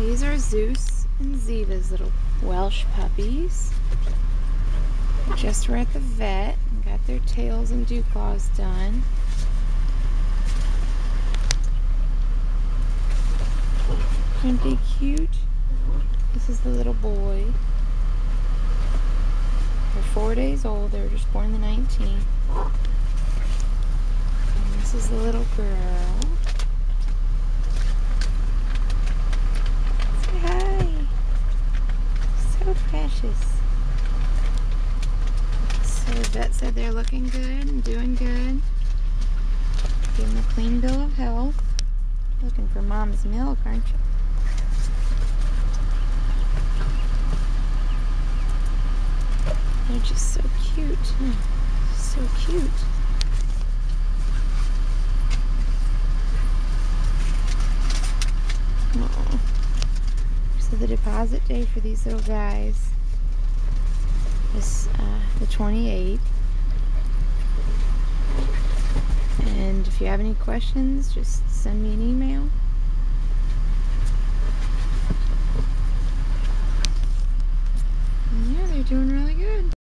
These are Zeus and Zeva's little Welsh puppies. Just were at the vet and got their tails and dew claws done. Aren't they cute? This is the little boy. They're 4 days old. They were just born the 19th. And this is the little girl. Say hi. So precious. So the vet said they're looking good and doing good. Give them a clean bill of health. Looking for mom's milk, aren't you? They're just so cute. So cute. Aww. So the deposit day for these little guys is the 28th. And if you have any questions, just send me an email. And yeah, they're doing really good.